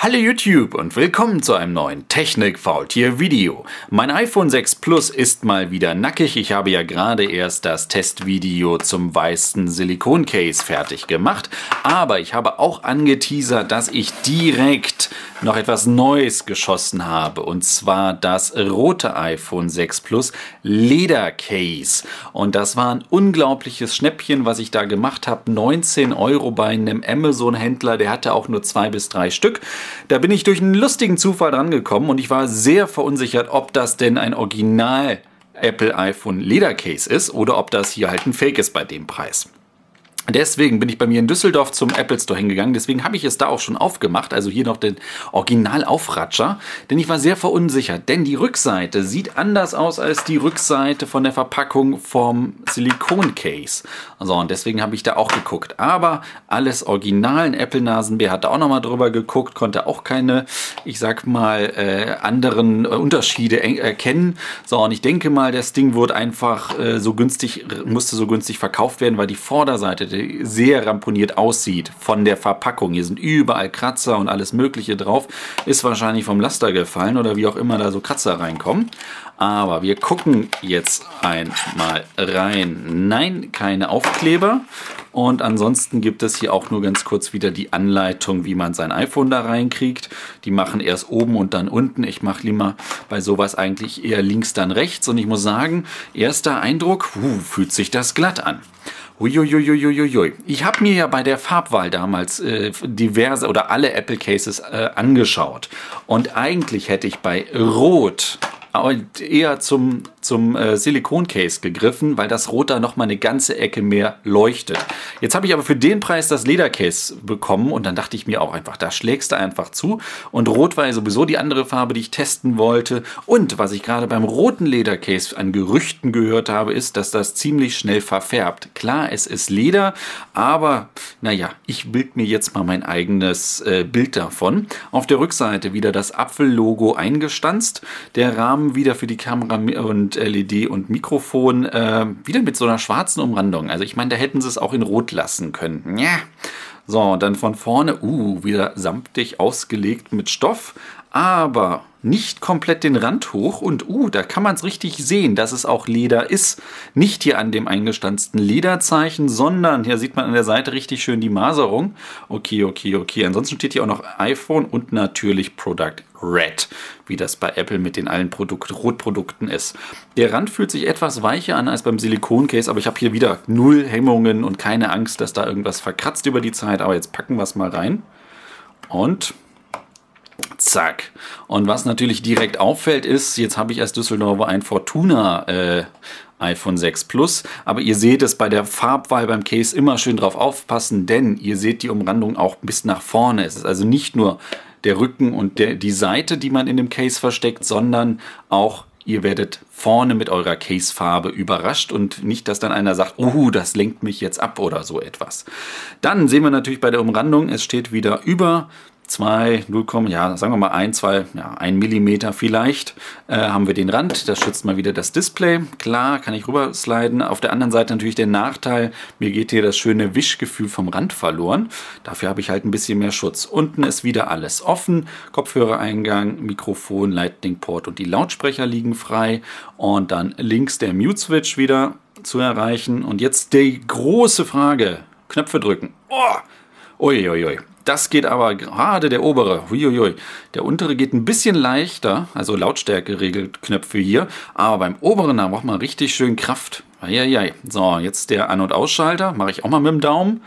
Hallo YouTube und willkommen zu einem neuen Technik-Faultier-Video. Mein iPhone 6 Plus ist mal wieder nackig. Ich habe ja gerade erst das Testvideo zum weißen Silikon-Case fertig gemacht. Aber ich habe auch angeteasert, dass ich direkt noch etwas Neues geschossen habe. Und zwar das rote iPhone 6 Plus Leder-Case. Und das war ein unglaubliches Schnäppchen, was ich da gemacht habe. 19 € bei einem Amazon-Händler. Der hatte auch nur 2 bis 3 Stück. Da bin ich durch einen lustigen Zufall dran gekommen und ich war sehr verunsichert, ob das denn ein Original Apple iPhone Ledercase ist oder ob das hier halt ein Fake ist bei dem Preis. Deswegen bin ich bei mir in Düsseldorf zum Apple Store hingegangen. Deswegen habe ich es da auch schon aufgemacht. Also hier noch den Original-Aufratscher. Denn ich war sehr verunsichert. Denn die Rückseite sieht anders aus als die Rückseite von der Verpackung vom Silikon-Case. So, und deswegen habe ich da auch geguckt. Aber alles original. Ein Apple-Nasenbär hat da auch nochmal drüber geguckt. Konnte auch keine, ich sag mal, anderen Unterschiede erkennen. So, und ich denke mal, das Ding wurde einfach musste so günstig verkauft werden, weil die Vorderseite sehr ramponiert aussieht von der Verpackung. Hier sind überall Kratzer und alles Mögliche drauf. Ist wahrscheinlich vom Laster gefallen oder wie auch immer da so Kratzer reinkommen. Aber wir gucken jetzt einmal rein. Nein, keine Aufkleber. Und ansonsten gibt es hier auch nur ganz kurz wieder die Anleitung, wie man sein iPhone da reinkriegt. Die machen erst oben und dann unten. Ich mache lieber bei sowas eigentlich eher links, dann rechts. Und ich muss sagen, erster Eindruck, fühlt sich das glatt an. Uiuiuiuiui. Ich habe mir ja bei der Farbwahl damals diverse oder alle Apple Cases angeschaut. Und eigentlich hätte ich bei Rot eher zum Silikon-Case gegriffen, weil das Rot da nochmal eine ganze Ecke mehr leuchtet. Jetzt habe ich aber für den Preis das Ledercase bekommen und dann dachte ich mir auch einfach, da schlägst du einfach zu. Und Rot war ja sowieso die andere Farbe, die ich testen wollte. Und was ich gerade beim roten Ledercase an Gerüchten gehört habe, ist, dass das ziemlich schnell verfärbt. Klar, es ist Leder, aber naja, ich bild mir jetzt mal mein eigenes Bild davon. Auf der Rückseite wieder das Apfel-Logo eingestanzt. Der Rahmen wieder für die Kamera und LED und Mikrofon wieder mit so einer schwarzen Umrandung. Also ich meine, da hätten sie es auch in Rot lassen können. Ja. So, und dann von vorne, wieder samtig ausgelegt mit Stoff, aber nicht komplett den Rand hoch und da kann man es richtig sehen, dass es auch Leder ist. Nicht hier an dem eingestanzten Lederzeichen, sondern hier sieht man an der Seite richtig schön die Maserung. Okay. Ansonsten steht hier auch noch iPhone und natürlich Product Red, wie das bei Apple mit den allen Rotprodukten ist. Der Rand fühlt sich etwas weicher an als beim Silikon-Case, aber ich habe hier wieder null Hemmungen und keine Angst, dass da irgendwas verkratzt über die Zeit. Aber jetzt packen wir es mal rein und zack. Und was natürlich direkt auffällt ist, jetzt habe ich als Düsseldorfer ein Fortuna iPhone 6 Plus, aber ihr seht es bei der Farbwahl beim Case immer schön drauf aufpassen, denn ihr seht die Umrandung auch bis nach vorne. Es ist also nicht nur der Rücken und die Seite, die man in dem Case versteckt, sondern auch ihr werdet vorne mit eurer Case-Farbe überrascht und nicht, dass dann einer sagt, das lenkt mich jetzt ab oder so etwas. Dann sehen wir natürlich bei der Umrandung, es steht wieder über 2, 0, ja, sagen wir mal 1, 2, ja, 1 Millimeter vielleicht, haben wir den Rand. Das schützt mal wieder das Display. Klar, kann ich rüber sliden. Auf der anderen Seite natürlich der Nachteil, mir geht hier das schöne Wischgefühl vom Rand verloren. Dafür habe ich halt ein bisschen mehr Schutz. Unten ist wieder alles offen. Kopfhörereingang, Mikrofon, Lightning-Port und die Lautsprecher liegen frei. Und dann links der Mute-Switch wieder zu erreichen. Und jetzt die große Frage. Knöpfe drücken. Uiuiui. Das geht aber gerade der obere. Uiuiui. Der untere geht ein bisschen leichter, also Lautstärke-Regelknöpfe hier. Aber beim oberen, da braucht man richtig schön Kraft. Eieiei. So, jetzt der An- und Ausschalter. Mache ich auch mal mit dem Daumen.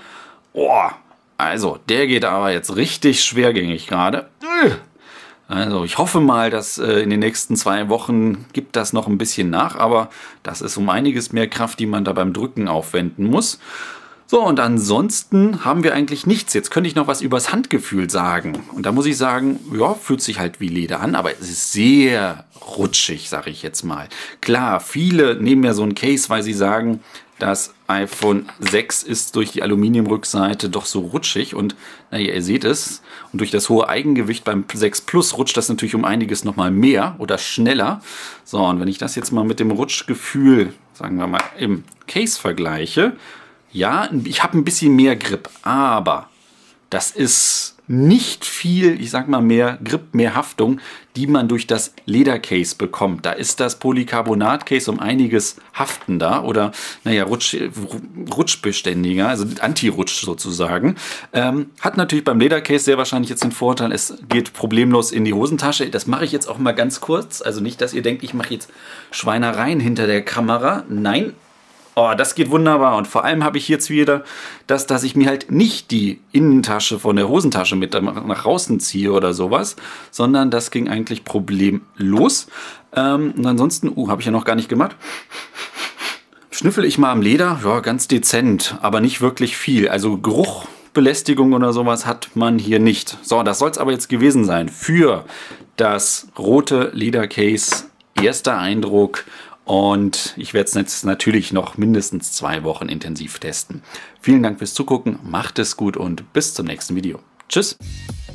Also, der geht aber jetzt richtig schwergängig gerade. Also, ich hoffe mal, dass in den nächsten 2 Wochen gibt das noch ein bisschen nach. Aber das ist um einiges mehr Kraft, die man da beim Drücken aufwenden muss. So, und ansonsten haben wir eigentlich nichts. Jetzt könnte ich noch was übers Handgefühl sagen. Und da muss ich sagen, ja, fühlt sich halt wie Leder an, aber es ist sehr rutschig, sage ich jetzt mal. Klar, viele nehmen ja so ein Case, weil sie sagen, das iPhone 6 ist durch die Aluminiumrückseite doch so rutschig. Und naja, ihr seht es. Und durch das hohe Eigengewicht beim 6 Plus rutscht das natürlich um einiges nochmal mehr oder schneller. So, und wenn ich das jetzt mal mit dem Rutschgefühl, sagen wir mal, im Case vergleiche, ja, ich habe ein bisschen mehr Grip, aber das ist nicht viel, ich sag mal, mehr Grip, mehr Haftung, die man durch das Ledercase bekommt. Da ist das Polycarbonat-Case um einiges haftender oder, naja, rutschbeständiger, also Anti-Rutsch sozusagen. Hat natürlich beim Ledercase sehr wahrscheinlich jetzt den Vorteil, es geht problemlos in die Hosentasche. Das mache ich jetzt auch mal ganz kurz. Also nicht, dass ihr denkt, ich mache jetzt Schweinereien hinter der Kamera. Nein. Oh, das geht wunderbar. Und vor allem habe ich jetzt wieder das, dass ich mir halt nicht die Innentasche von der Hosentasche mit nach draußen ziehe oder sowas, sondern das ging eigentlich problemlos. Und ansonsten, habe ich ja noch gar nicht gemacht. Schnüffel ich mal am Leder, ja, ganz dezent, aber nicht wirklich viel. Also Geruchbelästigung oder sowas hat man hier nicht. So, das soll es aber jetzt gewesen sein für das rote Ledercase. Erster Eindruck. Und ich werde es jetzt natürlich noch mindestens 2 Wochen intensiv testen. Vielen Dank fürs Zugucken, macht es gut und bis zum nächsten Video. Tschüss!